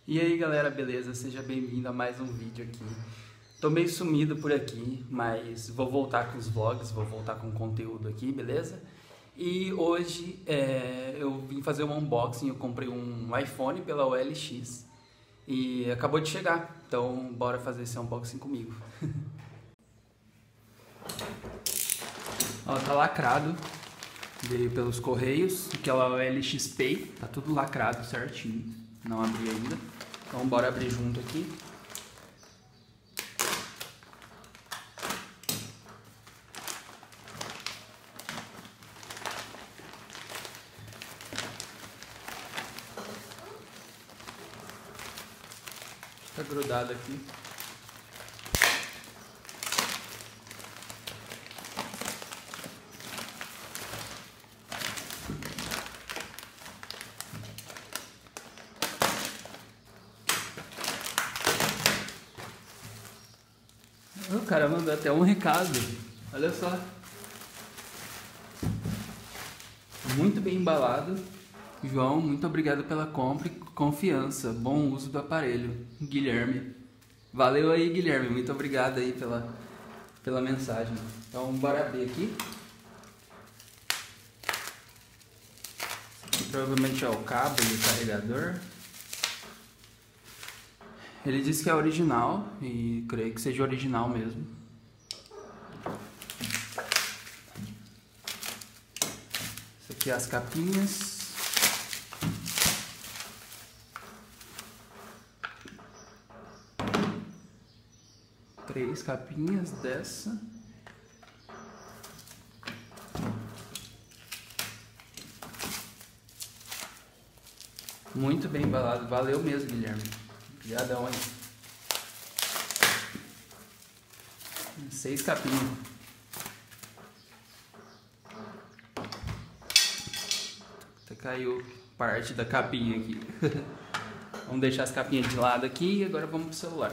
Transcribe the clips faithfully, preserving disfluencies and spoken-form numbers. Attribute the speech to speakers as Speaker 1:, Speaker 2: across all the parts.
Speaker 1: E aí galera, beleza? Seja bem-vindo a mais um vídeo aqui. Tô meio sumido por aqui, mas vou voltar com os vlogs, vou voltar com conteúdo aqui, beleza? E hoje é, eu vim fazer um unboxing, eu comprei um iPhone pela O L X e acabou de chegar, então bora fazer esse unboxing comigo. Ó, tá lacrado, veio pelos correios, aquela O L X Pay, tá tudo lacrado certinho, não abri ainda. Então bora abrir junto aqui. Tá grudado aqui. O cara mandou até um recado. Olha só. Muito bem embalado. João, muito obrigado pela compra e confiança. Bom uso do aparelho. Guilherme. Valeu aí, Guilherme. Muito obrigado aí pela, pela mensagem. Então, bora abrir aqui. Esse aqui provavelmente é o cabo e o carregador. Ele disse que é original e creio que seja original mesmo. Isso aqui é as capinhas. Três capinhas dessa. Muito bem embalado. Valeu mesmo, Guilherme. Obrigadão aí. Seis capinhas. Até caiu parte da capinha aqui. Vamos deixar as capinhas de lado aqui e agora vamos pro celular.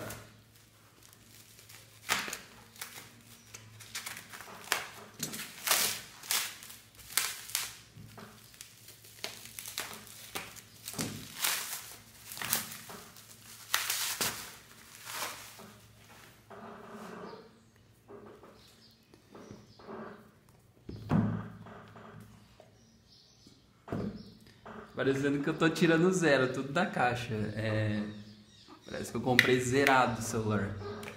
Speaker 1: Parecendo que eu tô tirando zero, tudo da caixa. É... Parece que eu comprei zerado o celular.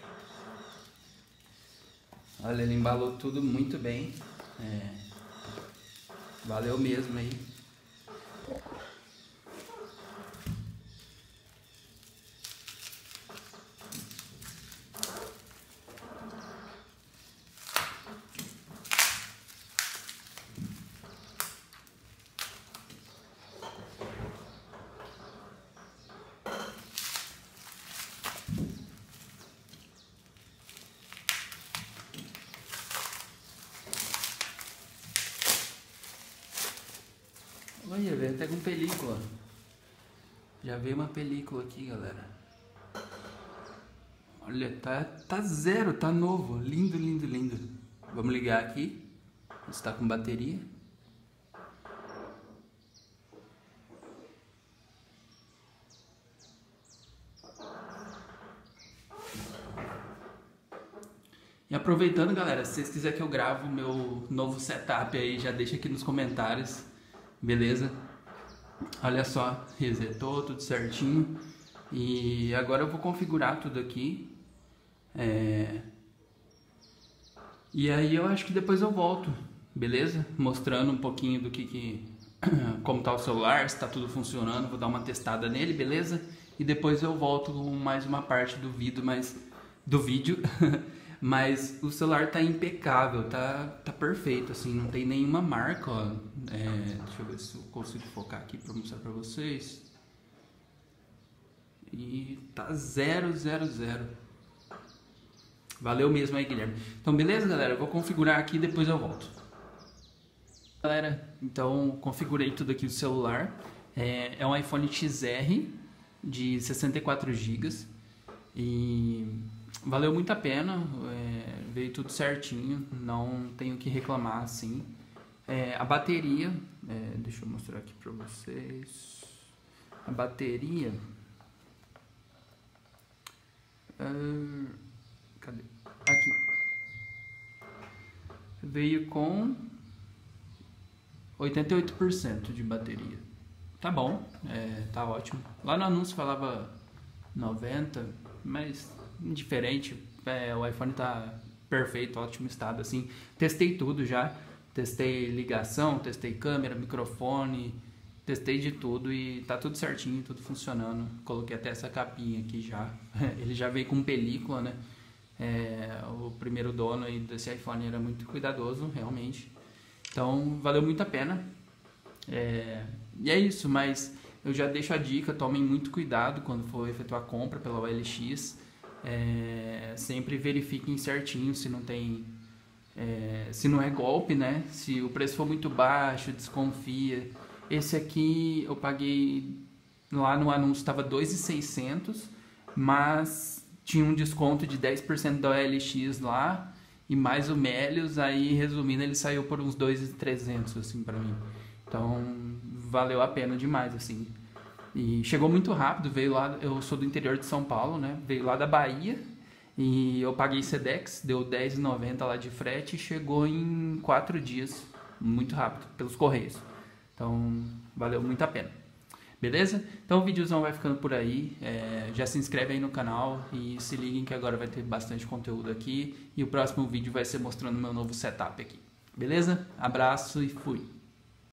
Speaker 1: Olha, ele embalou tudo muito bem. É... Valeu mesmo aí. Olha, veio até com película. Já veio uma película aqui, galera. Olha, tá, tá zero, tá novo. Lindo, lindo, lindo. Vamos ligar aqui. Está com bateria. E aproveitando, galera, se vocês quiserem que eu grave o meu novo setup aí, já deixa aqui nos comentários. Beleza? Olha só, resetou tudo certinho. E agora eu vou configurar tudo aqui. É... E aí eu acho que depois eu volto, beleza? Mostrando um pouquinho do que que... como tá o celular, se tá tudo funcionando. Vou dar uma testada nele, beleza? E depois eu volto com mais uma parte do vídeo, mas... do vídeo. Mas o celular tá impecável, tá, tá perfeito, assim, não tem nenhuma marca, ó. É, deixa eu ver se eu consigo focar aqui pra mostrar pra vocês. E tá zero, zero, zero. Valeu mesmo aí, Guilherme. Então, beleza, galera? Eu vou configurar aqui e depois eu volto. Galera, então, configurei tudo aqui do celular. É, é um iPhone X R de sessenta e quatro gigas. E... valeu muito a pena, é, veio tudo certinho, não tenho o que reclamar assim. É, a bateria, é, deixa eu mostrar aqui pra vocês. A bateria Uh, cadê? Aqui. Veio com oitenta e oito por cento de bateria. Tá bom, é, tá ótimo. Lá no anúncio falava noventa, mas indiferente. É, o iPhone tá perfeito, ótimo estado, assim. Testei tudo já. Testei ligação, testei câmera, microfone, testei de tudo e tá tudo certinho, tudo funcionando. Coloquei até essa capinha aqui já. Ele já veio com película, né? É, o primeiro dono aí desse iPhone era muito cuidadoso, realmente. Então, valeu muito a pena. É, e é isso, mas eu já deixo a dica, tomem muito cuidado quando for efetuar a compra pela O L X. É, sempre verifiquem certinho se não tem... É, se não é golpe, né? Se o preço for muito baixo, desconfia. Esse aqui eu paguei... Lá no anúncio estava dois mil e seiscentos, mas tinha um desconto de dez por cento da O L X lá e mais o Melios, aí resumindo ele saiu por uns dois mil e trezentos assim para mim. Então valeu a pena demais assim. E chegou muito rápido, veio lá, eu sou do interior de São Paulo, né? Veio lá da Bahia e eu paguei Sedex, deu dez reais e noventa centavos lá de frete e chegou em quatro dias, muito rápido, pelos correios. Então valeu muito a pena. Beleza? Então o videozão vai ficando por aí, é, já se inscreve aí no canal e se liguem que agora vai ter bastante conteúdo aqui e o próximo vídeo vai ser mostrando meu novo setup aqui. Beleza? Abraço e fui!